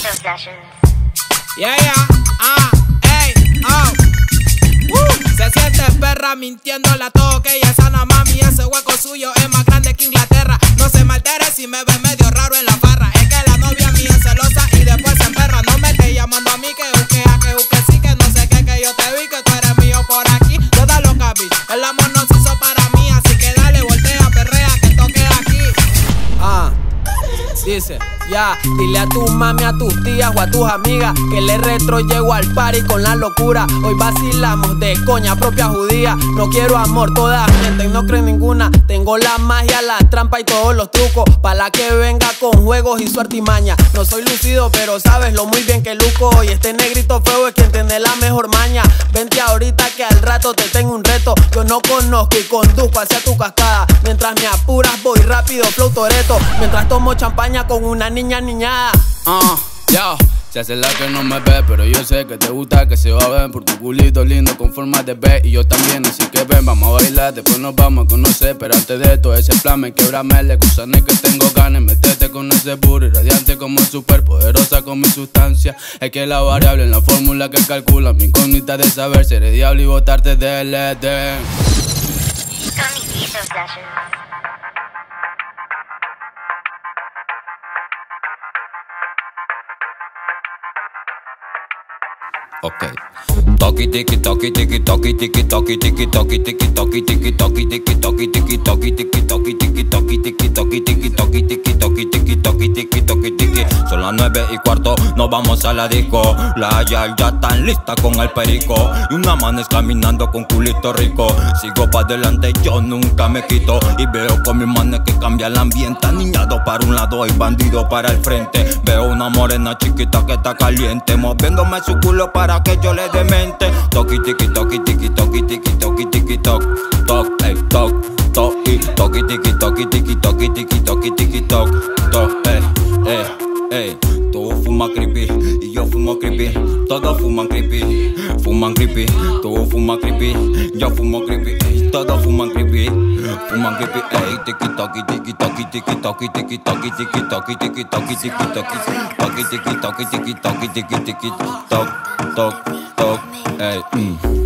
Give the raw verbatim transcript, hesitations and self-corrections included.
Yeah, yeah, ah, ey, oh. Uh, se siente perra mintiéndole a todo que ella es sana, mami. Ese hueco suyo es más grande que Inglaterra. No se me altere si me ve medio raro en la farra. Es que la novia mía es celosa y después se emperra. No me estés llamando a mí que juquea, que juque sí, que no sé qué, que yo te vi, que tú eres mío por aquí. Toda loca, bitch, el amor no se hizo para mí, así que dale, voltea, perrea, que toque aquí. Ah, dice, ya, dile a tu mami, a tus tías o a tus amigas que le retro llego al party con la locura. Hoy vacilamos de coña propia judía. No quiero amor, todas mienten, no creen ninguna. Tengo la magia, la trampa y todos los trucos pa' la que venga con juegos y su artimaña. No soy lucido, pero sabes lo muy bien que luco. Y este negrito feo es quien tiene la mejor maña. Vente ahorita que al rato te tengo un reto. Yo no conozco y conduzco hacia tu cascada. Mientras me apuras voy rápido, flow Toretto. Mientras tomo champaña con una niña niñada. Uh, yo, se hace la que no me ve, pero yo sé que te gusta que se va a ver por tu culito lindo con forma de B. Y yo también, así que ven, vamos a bailar, después nos vamos a conocer. Pero antes de todo ese plan me quebrame le gusané que tengo ganas. Meterte con ese booty radiante como super poderosa con mi sustancia. Es que la variable en la fórmula que calcula mi incógnita de saber si eres diablo y botarte del Edén. Ok. Toki tiki toki tiki toki tiki toki tiki toki tiki toki tiki toki tiki toki tiki toki tiki toki tiki toki tiki toki tiki toki tiki toki tiki toki tiki toki tiki. Son las nueve y cuarto, nos vamos a la disco. La yal ya están lista con el perico y una manes caminando con culito rico. Sigo pa' delante, yo nunca me quito y veo con mis manes que cambia el ambiente. Aniñado para un lado y bandido para el frente. Veo una morena chiquita que está caliente, moviéndome su culo para que yo le demente. Toki tiki toki tiki toki tiki toki tiki tok tok ey tok tok y toki tiki toki tiki toki tiki toki tiki tok tok ey ey ey. Tú fumas creepy y yo fumo creepy. Todos fuman creepy, fuman creepy. Tú fumas creepy, yo fumo creepy. Todos fuman creepy, fuman creepy. Ey tiki toki tiki toki tiki toki tiki toki tiki toki tiki toki tiki toki toki tiki toki tiki toki tiki tiki tok tok tok ey.